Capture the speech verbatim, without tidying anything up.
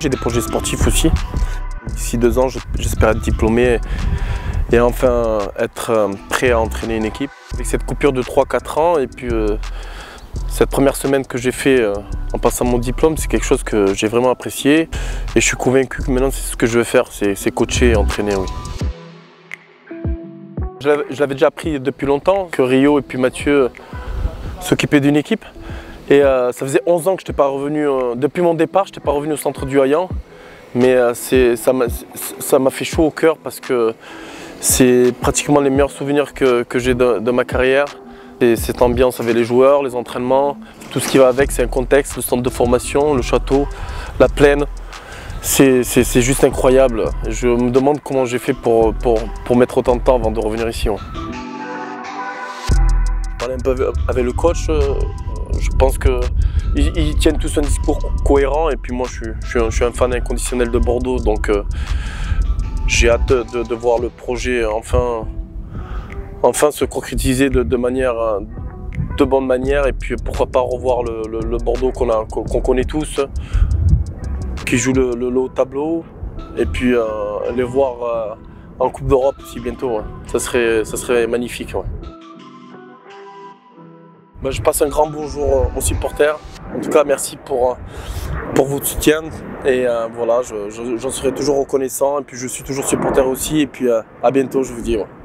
J'ai des projets sportifs aussi. D'ici deux ans, j'espère être diplômé et enfin être prêt à entraîner une équipe. Avec cette coupure de trois quatre ans et puis euh, cette première semaine que j'ai fait euh, en passant mon diplôme, c'est quelque chose que j'ai vraiment apprécié et je suis convaincu que maintenant c'est ce que je veux faire, c'est coacher et entraîner, oui. Je l'avais déjà appris depuis longtemps que Rio et puis Mathieu s'occupaient d'une équipe et euh, ça faisait onze ans que je n'étais pas revenu, euh, depuis mon départ, je n'étais pas revenu au centre du Hayan, mais euh, ça m'a fait chaud au cœur parce que c'est pratiquement les meilleurs souvenirs que, que j'ai de, de ma carrière. Et cette ambiance avec les joueurs, les entraînements, tout ce qui va avec, c'est un contexte, le centre de formation, le château, la plaine. C'est juste incroyable. Je me demande comment j'ai fait pour, pour, pour mettre autant de temps avant de revenir ici. Ouais. Je parlais un peu avec le coach, je pense qu'ils ils tiennent tous un discours cohérent et puis moi je suis, je suis, un, je suis un fan inconditionnel de Bordeaux, donc euh, j'ai hâte de, de voir le projet enfin, enfin se concrétiser de, de, manière, de bonne manière et puis pourquoi pas revoir le, le, le Bordeaux qu'on qu'on connaît tous, qui joue le, le, le haut tableau et puis euh, les voir euh, en Coupe d'Europe aussi bientôt. Ouais. Ça serait, ça serait magnifique. Ouais. Ben, je passe un grand bonjour aux supporters. En tout cas, merci pour, pour votre soutien et euh, voilà, j'en je, je, serai toujours reconnaissant et puis je suis toujours supporter aussi et puis euh, à bientôt, je vous dis. Ouais.